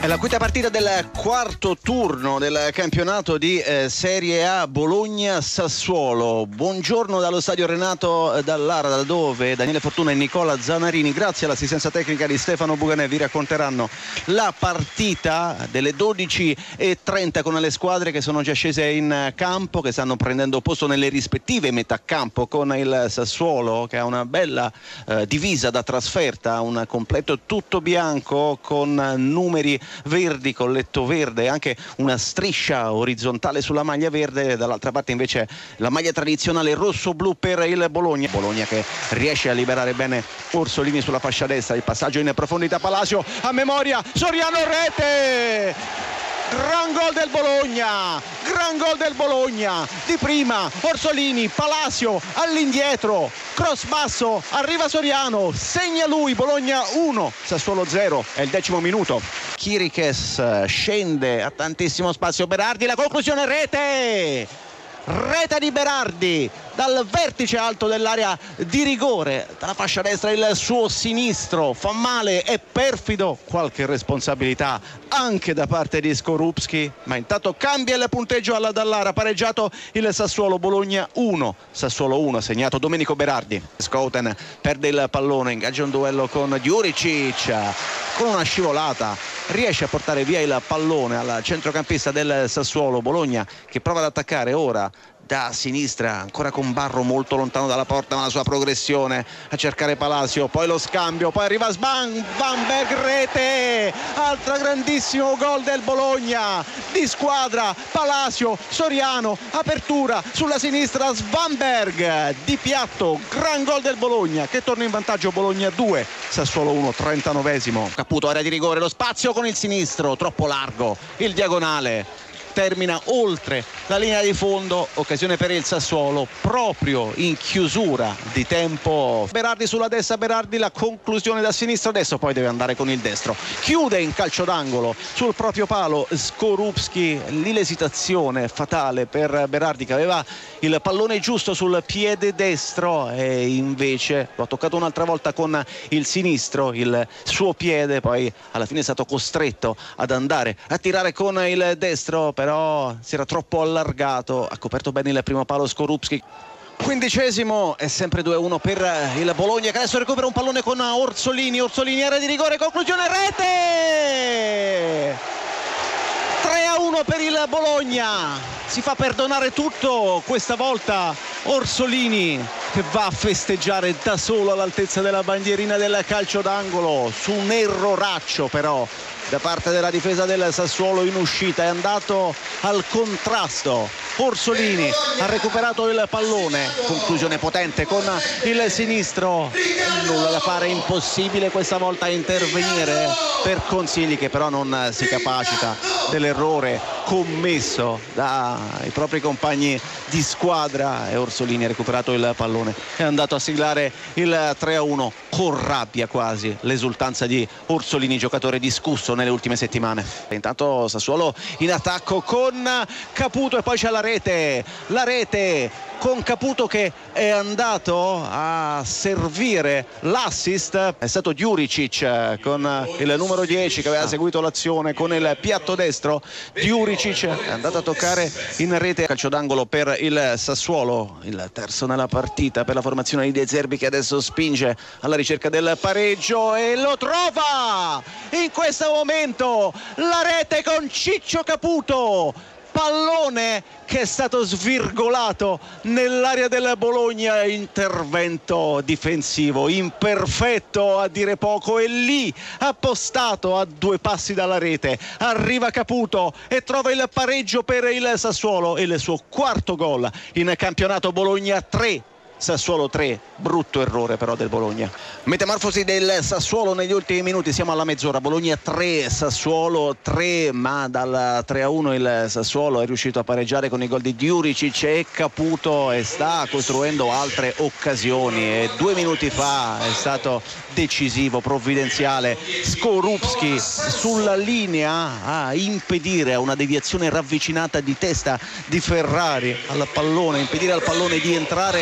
È la quinta partita del quarto turno del campionato di Serie A Bologna-Sassuolo. Buongiorno dallo stadio Renato Dallara, da dove Daniele Fortuna e Nicola Zanarini, grazie all'assistenza tecnica di Stefano Buganè, vi racconteranno la partita delle 12:30 con le squadre che sono già scese in campo, che stanno prendendo posto nelle rispettive metà campo, con il Sassuolo che ha una bella divisa da trasferta, un completo tutto bianco con numeri verdi, colletto verde e anche una striscia orizzontale sulla maglia verde. Dall'altra parte invece la maglia tradizionale rosso-blu per il Bologna che riesce a liberare bene Orsolini sulla fascia destra. Il passaggio in profondità, Palacio a memoria, Soriano, rete! Gran gol del Bologna, di prima Orsolini, Palacio all'indietro, cross basso, arriva Soriano, segna lui, Bologna 1, Sassuolo 0, è il 10° minuto. Chiriches scende a tantissimo spazio, Berardi, la conclusione, rete di Berardi dal vertice alto dell'area di rigore, dalla fascia destra il suo sinistro, fa male, è perfido, qualche responsabilità anche da parte di Skorupski, ma intanto cambia il punteggio alla Dallara, pareggiato il Sassuolo, Bologna 1, Sassuolo 1, segnato Domenico Berardi. Schouten perde il pallone, ingaggia un duello con Djuricic, con una scivolata riesce a portare via il pallone al centrocampista del Sassuolo. Bologna che prova ad attaccare ora da sinistra, ancora con Barro molto lontano dalla porta, ma la sua progressione a cercare Palacio, poi lo scambio, poi arriva Svanberg, rete, altro grandissimo gol del Bologna di squadra, Palacio, Soriano, apertura sulla sinistra, Svanberg di piatto, gran gol del Bologna che torna in vantaggio, Bologna 2, Sassuolo 1, 39°. Caputo, area di rigore, lo spazio con il sinistro, troppo largo, il diagonale termina oltre la linea di fondo, occasione per il Sassuolo proprio in chiusura di tempo. Berardi sulla destra, Berardi la conclusione da sinistra, adesso poi deve andare con il destro, chiude in calcio d'angolo sul proprio palo Skorupski, lì l'esitazione fatale per Berardi che aveva il pallone giusto sul piede destro e invece lo ha toccato un'altra volta con il sinistro, il suo piede, poi alla fine è stato costretto ad andare a tirare con il destro, però si era troppo allargato, ha coperto bene il primo palo Skorupski. 15° è sempre 2-1 per il Bologna che adesso recupera un pallone con Orsolini, area di rigore, conclusione, rete! 3-1 per il Bologna, si fa perdonare tutto questa volta Orsolini che va a festeggiare da solo all'altezza della bandierina del calcio d'angolo su un erroraccio però da parte della difesa del Sassuolo in uscita, è andato al contrasto. Orsolini ha recuperato il pallone, conclusione potente con il sinistro, nulla da fare, impossibile questa volta intervenire per Consigli che però non si capacita dell'errore commesso dai propri compagni di squadra e Orsolini ha recuperato il pallone, è andato a siglare il 3-1 con rabbia quasi, l'esultanza di Orsolini, giocatore discusso nelle ultime settimane. Intanto Sassuolo in attacco con Caputo e poi c'è la rete con Caputo che è andato a servire l'assist, è stato Djuricic con il numero 10 che aveva seguito l'azione con il piatto destro. Djuricic è andato a toccare in rete, calcio d'angolo per il Sassuolo, il terzo nella partita per la formazione di De Zerbi che adesso spinge alla ricerca del pareggio e lo trova in questo momento, la rete con Ciccio Caputo, pallone che è stato svirgolato nell'area del Bologna, intervento difensivo imperfetto a dire poco e lì appostato a 2 passi dalla rete arriva Caputo e trova il pareggio per il Sassuolo e il suo quarto gol in campionato. Bologna 3 Sassuolo 3, brutto errore però del Bologna. Metamorfosi del Sassuolo negli ultimi minuti, siamo alla mezz'ora, Bologna 3, Sassuolo 3, ma dal 3-1 il Sassuolo è riuscito a pareggiare con i gol di Djuricic e Caputo e sta costruendo altre occasioni e 2 minuti fa è stato decisivo, provvidenziale Skorupski sulla linea a impedire a una deviazione ravvicinata di testa di Ferrari al pallone, impedire al pallone di entrare in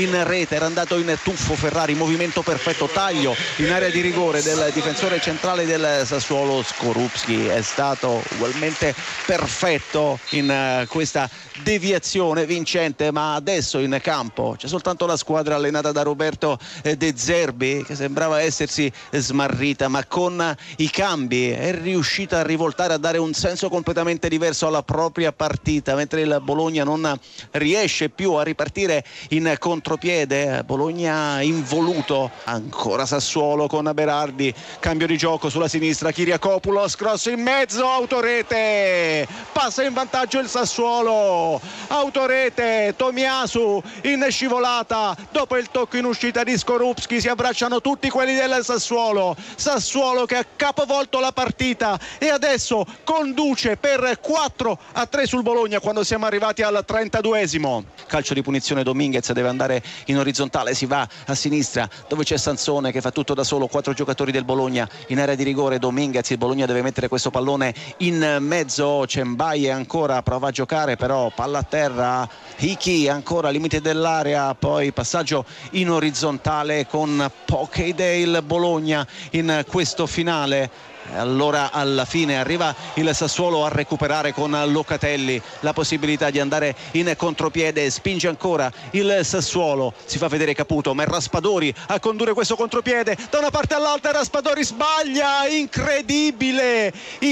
in rete, era andato in tuffo Ferrari, movimento perfetto, taglio in area di rigore del difensore centrale del Sassuolo. Skorupski è stato ugualmente perfetto in questa deviazione vincente, ma adesso in campo c'è soltanto la squadra allenata da Roberto De Zerbi, che sembrava essersi smarrita, ma con i cambi è riuscita a rivoltare, a dare un senso completamente diverso alla propria partita, mentre il Bologna non riesce più a ripartire in contropiede. Bologna involuto, ancora Sassuolo con Berardi, cambio di gioco sulla sinistra, Kyriakopoulos, cross in mezzo, autorete, passa in vantaggio il Sassuolo, autorete, Tomiasu in scivolata, dopo il tocco in uscita di Skorupski si abbracciano tutti quelli del Sassuolo che ha capovolto la partita e adesso conduce per 4-3 sul Bologna quando siamo arrivati al 32esimo. Calcio di punizione, Dominguez deve andare in orizzontale, si va a sinistra dove c'è Sansone che fa tutto da solo, 4 giocatori del Bologna in area di rigore. Dominguez, il Bologna deve mettere questo pallone in mezzo, Cembaye ancora prova a giocare, però palla a terra, Hiki ancora al limite dell'area, poi passaggio in orizzontale con poche idee il Bologna in questo finale. Allora alla fine arriva il Sassuolo a recuperare con Locatelli la possibilità di andare in contropiede, spinge ancora il Sassuolo, si fa vedere Caputo, ma è Raspadori a condurre questo contropiede da una parte all'altra. Raspadori sbaglia, incredibile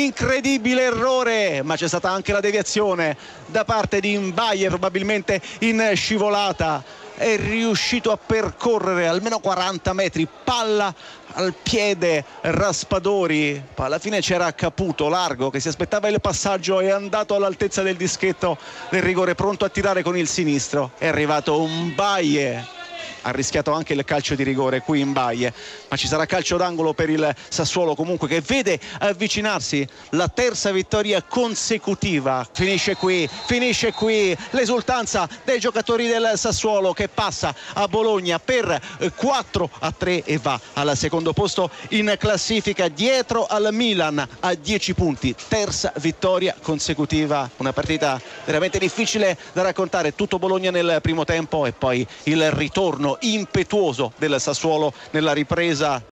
errore, ma c'è stata anche la deviazione da parte di Mbaye, probabilmente in scivolata. È riuscito a percorrere almeno 40 metri, palla al piede Raspadori, alla fine c'era Caputo largo che si aspettava il passaggio, è andato all'altezza del dischetto del rigore, pronto a tirare con il sinistro, è arrivato Mbaye, ha rischiato anche il calcio di rigore qui in Mbaye, ma ci sarà calcio d'angolo per il Sassuolo comunque, che vede avvicinarsi la terza vittoria consecutiva. Finisce qui l'esultanza dei giocatori del Sassuolo, che passa a Bologna per 4-3 e va al secondo posto in classifica dietro al Milan a 10 punti, terza vittoria consecutiva. Una partita veramente difficile da raccontare, tutto Bologna nel primo tempo e poi il ritorno impetuoso del Sassuolo nella ripresa